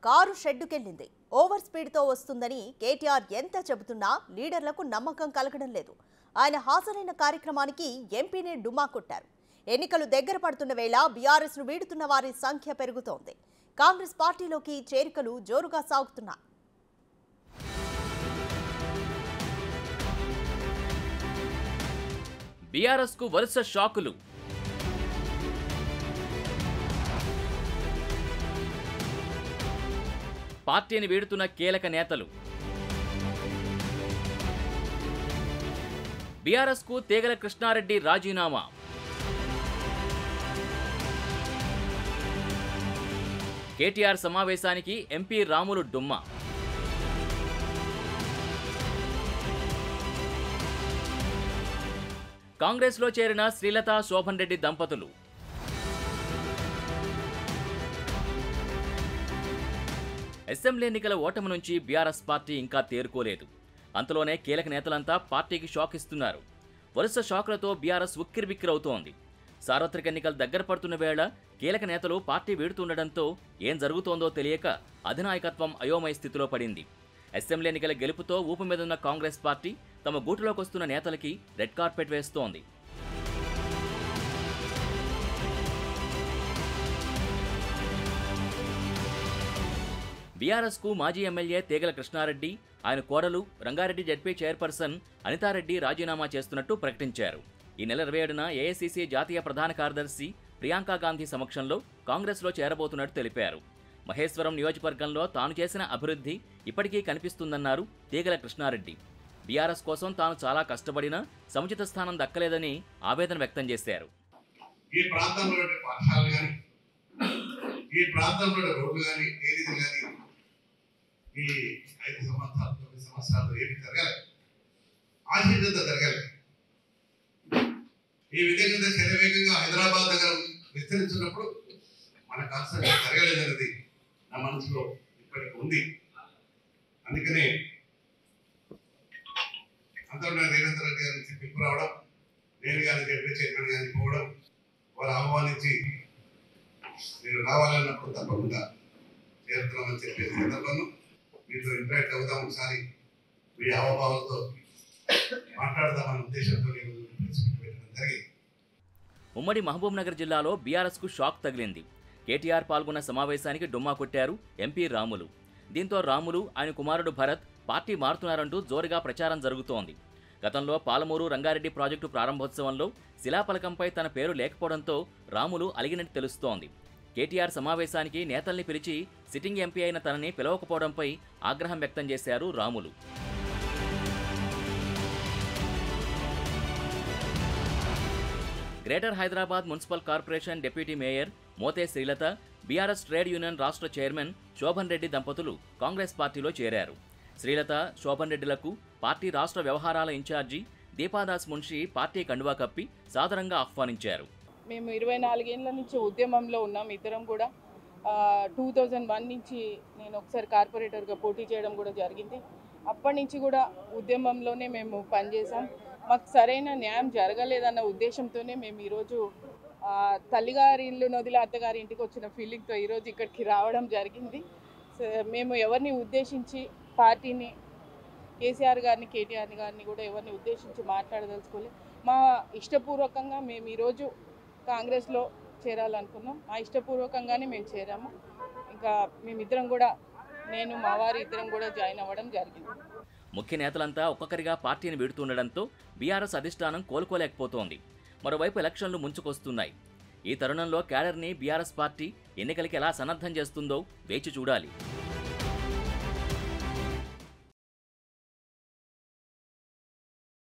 Car షెడ్డుకెళ్లింది. Over స్పీడ్తో వస్తుందని కేటీఆర్ ఎంత చెబుతున్నా లీడర్లకు నమ్మకం కలగడం లేదు. ఆయన హాజరైన కార్యక్రమానికి ఎంపీనే డుమా కొట్టారు. ఎన్నికలు దగ్గర పడుతున్న వేళ బీఆర్ఎస్ను వీడుతున్న వారి సంఖ్య పెరుగుతోంది. కాంగ్రెస్ పార్టీలోకి చేరికలు జోరుగా సాగుతున్నాయి. బీఆర్ఎస్కు వరుస షాకులు. పార్టీని వీడుతున్న కీలక నేతలు. బీఆర్ఎస్కు తేగల కృష్ణారెడ్డి రాజీనామా. కేటీఆర్ సమావేశానికి ఎంపీ రాములు డుమ్మా. కాంగ్రెస్లో చేరిన శ్రీలత శోభన్ రెడ్డి దంపతులు. అసెంబ్లీ ఎన్నికల ఓటమి నుంచి బీఆర్ఎస్ పార్టీ ఇంకా తేరుకోలేదు. అంతలోనే కీలక నేతలంతా పార్టీకి షాక్ ఇస్తున్నారు. వరుస షాకులతో బీఆర్ఎస్ ఉక్కిరిబిక్కిరవుతోంది. సార్వత్రిక ఎన్నికలు దగ్గర పడుతున్న వేళ కీలక నేతలు పార్టీ వీడుతుండటంతో ఏం జరుగుతోందో తెలియక అధినాయకత్వం అయోమయ స్థితిలో పడింది. అసెంబ్లీ ఎన్నికల గెలుపుతో ఊపు మీదున్న కాంగ్రెస్ పార్టీ తమ గూటులోకి వస్తున్న నేతలకి రెడ్ కార్పెట్ వేస్తోంది. బీఆర్ఎస్కు మాజీ ఎమ్మెల్యే తేగల కృష్ణారెడ్డి, ఆయన కోడలు రంగారెడ్డి జడ్పీ చైర్పర్సన్ అనితారెడ్డి రాజీనామా చేస్తున్నట్టు ప్రకటించారు. ఈ నెల 27న ఏఐసీసీ జాతీయ ప్రధాన కార్యదర్శి ప్రియాంకా గాంధీ సమక్షంలో కాంగ్రెస్లో చేరబోతున్నట్టు తెలిపారు. మహేశ్వరం నియోజకవర్గంలో తాను చేసిన అభివృద్ధి ఇప్పటికీ కనిపిస్తుందన్నారు తేగల కృష్ణారెడ్డి. బీఆర్ఎస్ కోసం తాను చాలా కష్టపడినా సముచిత స్థానం దక్కలేదని ఆవేదన వ్యక్తం చేశారు. ఈ ప్రాంతంలో పాఠశాలలు కానీ, ఈ ప్రాంతంలో రోడ్లు కానీ, ఏది కానీ ఈ 5 సంవత్సరాలు 9 సంవత్సరాలు ఏమి జరగాలి, ఆశించంత జరగాలి. ఈ విధంగా శరవేగంగా హైదరాబాద్ దగ్గర విస్తరించినప్పుడు మన కాన్సెప్ట్ జరగలేదన్నది నా మనసులో ఇప్పటికి ఉంది. అందుకనే అంతా రేవంత్ రెడ్డి గారి నుంచి పిలుపు రావడం, నేను కానీ జడ్పీ చైర్మన్ గారిని పోవడం, వారు ఆహ్వానించి మీరు రావాలన్నప్పుడు తప్పకుండా చేరుతున్నామని చెప్పే సందర్భంలో మీతో ఇంటరాక్ట్ అవుదాం, ఒకసారి మీ హావభావాలతో మాట్లాడదామన్న ఉద్దేశంతో నేను పెట్టడం జరిగింది. ఉమ్మడి మహబూబ్ నగర్ జిల్లాలో బీఆర్ఎస్కు షాక్ తగిలింది. కేటీఆర్ పాల్గొన్న సమావేశానికి డుమ్మా కొట్టారు ఎంపీ రాములు. దీంతో రాములు, ఆయన కుమారుడు భరత్ పార్టీ మారుతున్నారంటూ జోరుగా ప్రచారం జరుగుతోంది. గతంలో పాలమూరు రంగారెడ్డి ప్రాజెక్టు ప్రారంభోత్సవంలో శిలాఫలకంపై తన పేరు లేకపోవడంతో రాములు అలిగినట్టు తెలుస్తోంది. కేటీఆర్ సమావేశానికి నేతల్ని పిలిచి సిట్టింగ్ ఎంపీ అయిన తనని పిలవకపోవడంపై ఆగ్రహం వ్యక్తం చేశారు Ramulu. Greater Hyderabad municipal corporation deputy mayor Mothe Srilatha, BRS trade union రాష్ట్ర చైర్మన్ శోభన్ రెడ్డి దంపతులు కాంగ్రెస్ పార్టీలో చేరారు. శ్రీలత, శోభన్ రెడ్డిలకు పార్టీ రాష్ట్ర వ్యవహారాల ఇన్ఛార్జి దీపాదాస్ మున్షి పార్టీ కండువా కప్పి సాదరంగా ఆహ్వానించారు. మేము 24 ఏళ్ల నుంచి ఉద్యమంలో ఉన్నాం. ఇద్దరం కూడా 2001 నుంచి నేను ఒకసారి కార్పొరేటర్గా పోటీ చేయడం కూడా జరిగింది. అప్పటి నుంచి కూడా ఉద్యమంలోనే మేము పనిచేసాం. మాకు సరైన న్యాయం జరగలేదన్న ఉద్దేశంతోనే మేము ఈరోజు తల్లిగారి ఇల్లు నదిలో అత్తగారి ఇంటికి వచ్చిన ఫీలింగ్తో ఈరోజు ఇక్కడికి రావడం జరిగింది. మేము ఎవరిని ఉద్దేశించి పార్టీని, కేసీఆర్ గారిని, కేటీఆర్ గారిని కూడా ఎవరిని ఉద్దేశించి మాట్లాడదలుచుకోలేదు. మా ఇష్టపూర్వకంగా మేము ఈరోజు కాంగ్రెస్లో చేరాలనుకున్నాం. ఆ ఇష్టపూర్వకంగానే మేము చేరాము. ఇంకా మేమిద్దరం కూడా, నేను మా వారి ఇద్దరం కూడా జాయిన్ అవ్వడం జరిగింది. ముఖ్య నేతలంతా ఒక్కొక్కరిగా పార్టీని వీడుతుండడంతో బీఆర్ఎస్ అధిష్టానం కోలుకోలేకపోతోంది. మరోవైపు ఎలక్షన్లు ముంచుకొస్తున్నాయి. ఈ తరుణంలో క్యాడర్ని బీఆర్ఎస్ పార్టీ ఎన్నికలకి ఎలా సన్నద్ధం చేస్తుందో వేచి చూడాలి.